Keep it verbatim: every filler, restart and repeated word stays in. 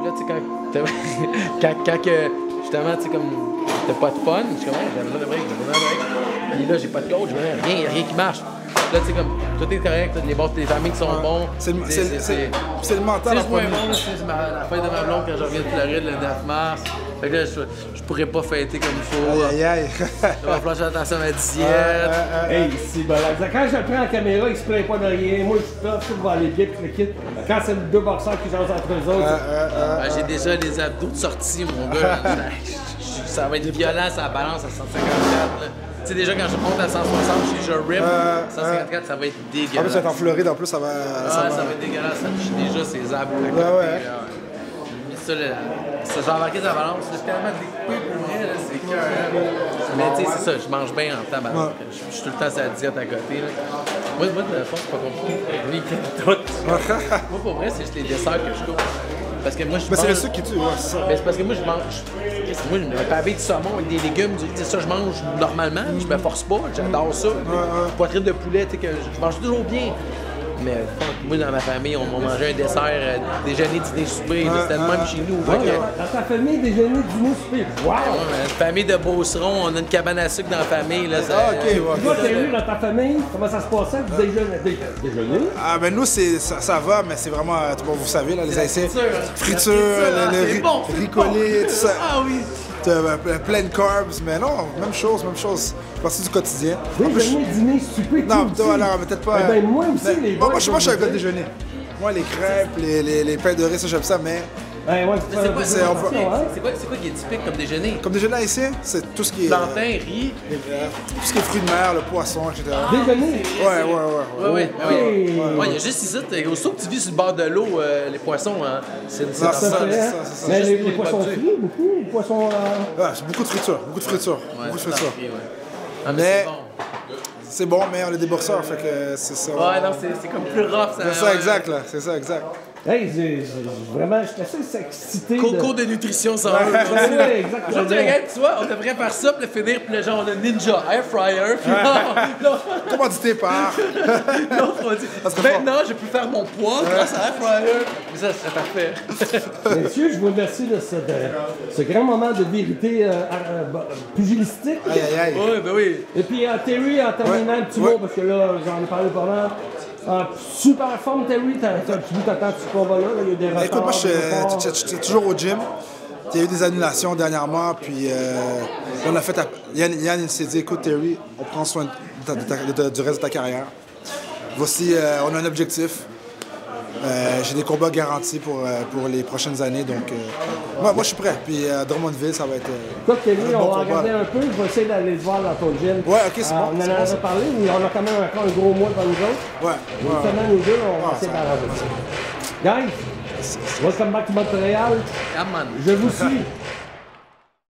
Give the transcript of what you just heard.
là, tu sais, quand, quand, quand que, justement, tu sais, comme, t'as pas de fun, je suis comme, ouais, j'ai besoin de break, j'ai besoin de break. Puis là, j'ai pas de coach, rien, rien, rien qui marche. Là, tu sais, comme, tout est correct, les, bons, les familles qui sont ouais. bons. C'est le, c'est le mental en premier. premier. C'est la fête de ma blonde quand je reviens de Floride le neuf mars. Fait que là, je, je pourrais pas fêter comme il faut. Aïe, aïe, aïe. Il va falloir que je fasse attention à ma diète. Euh, euh, Hey, c'est bon. Quand je le prends en caméra, il se plaint pas de rien. Moi, je suis top, je suis devant les pieds, puis le kit. Quand c'est deux boxeurs qui jasent entre eux autres. euh, euh, euh, Ben, j'ai déjà des abdos de sortie, mon gars. Ça va être violent, ça balance à cent cinquante-quatre. Là. Tu sais, déjà, quand je monte à cent soixante, je suis déjà rip. Euh, cent cinquante-quatre, ça va être En dégueulasse. plus, tu es en Floride, en plus, ça va. Ah, ça ça, va... va être dégueulasse. Ça touche déjà ses abdos. Ouais, ouais. Mais ça, là, ça, j'ai embarqué sa balance. C'est tellement découpé pour vrai, là, c'est cœur. Mais tu sais, c'est ça, je mange bien en temps. Ouais. Je, je suis tout le temps sur la diète à côté. Là. Moi, moi, de fond, c'est pas compliqué. Lui, il quitte tout. Moi, pour vrai, c'est juste les desserts que je coupe. Parce que moi, je Mais mange... c'est le sucre qui tue, ouais, c'est ça. Mais c'est parce que moi, je mange... Moi, un pavé de saumon avec des légumes, c'est ça, je mange normalement, je me force pas, j'adore ça. Ouais, ouais. Poitrine de poulet, tu sais, que je mange toujours bien. Mais moi, dans ma famille, on m'a mangé un dessert, euh, déjeuner, dîner, souper, Ouais, c'était le ouais. même chez nous. Ouais, Fait que- dans ta famille, déjeuner, dîner, souper. Wow! Ouais, une famille de Beauceron, on a une cabane à sucre dans la famille. Là, ça, Ah, ok, ouais. Toi, t'as eu dans ta famille, comment ça se passait? Vous déjeunez? dé- Déjeuner? Ah, ben nous, c'est, ça, ça va, mais c'est vraiment, euh, bon, vous savez, là, les Haïtiens. friture, hein. Friture, La friture, le, le c'est riz, bon, c'est riz bon. collé, tout ça. Ah oui! T'as, euh, plein de carbs, mais non, même chose, même chose. C'est partie du quotidien. En plus, Déjeuner, dîner, souper, non, tout toi, aussi. alors, peut-être pas. Eh ben, moi aussi, mais- les moi, boys, moi, je moi, je suis un je gars de vous déjeuner. Moi, les crêpes, les, les, les pains de riz, ça, j'aime ça, mais Eh ouais, Mais c'est quoi, c'est- on peut- c'est quoi, c'est quoi qui est typique comme déjeuner? comme déjeuner haïtien, c'est tout ce qui est. Plantain, riz. euh, tout ce qui est fruits de mer, le poisson, et cetera. Déjeuner? Ouais, ouais, ouais. ouais. Ouais, ouais, Ok. ouais. Ouais, il y a juste ici, t'es- aussitôt que tu vis sur le bord de l'eau, euh, les poissons, hein, c'est c'est Non, dans c'est Ça ça. ça, fait, c'est hein? ça, c'est ça. Mais juste les, pour les les poissons barbus. frits, beaucoup? Les poissons... euh, Ouais, c'est beaucoup de friture, beaucoup de friture, Ouais, beaucoup de c'est friture. dans le riz, ouais. Ah, mais Mais- c'est bon. C'est bon, mais on est des boxeurs, fait que c'est ça. Ouais, non, c'est c'est comme plus rough. C'est ça, exact, là. C'est ça, exact. Hey, j'ai- j'ai- vraiment, je suis assez excité. de- Coco de nutrition sans eux. Ouais, ouais, exactement. Aujourd'hui, regarde, tu vois, on devrait faire ça, puis le finir, puis le genre, le Ninja Air Fryer, puis non, non, Commandité par. non, on dit, Ça serait maintenant, je peux faire mon poids grâce à Air Fryer. Mais ça, c'est parfait. Messieurs, je vous remercie de ce, de ce grand moment de vérité euh, euh, bah, pugilistique. Aïe, aïe, aïe. Oui, ben oui. Et puis euh, Terry, en terminant Ouais, un petit ouais. mot, parce que là, j'en ai parlé pendant. En super forme, Terry, t'as t'as un petit bout t'attends ce combat-là, là, il y a des retards. Écoute, moi, je des retards. suis- je suis toujours au gym. Il y a eu des annulations dernièrement, puis euh, on a fait. à- Yann, Yann il s'est dit écoute, Terry, on prend soin de ta- de ta- de ta- du reste de ta carrière. Voici, euh, on a un objectif. Euh, J'ai des combats garantis pour, euh, pour les prochaines années, donc euh, moi, moi je suis prêt. Puis euh, Drummondville, ça va être. euh, Toi, Terry, un on bon va combat. regarder un peu, je vais essayer d'aller te voir dans ton gym. Ouais, ok, c'est Euh, bon, On en c'est a bon, ça. parlé, mais on a quand même encore un gros mois devant nous autres. Ouais, Une ouais. semaine ou deux, on va Ah, essayer ça- d'arranger ça. Guys, welcome back to Montréal. Ah, man. Je vous suis.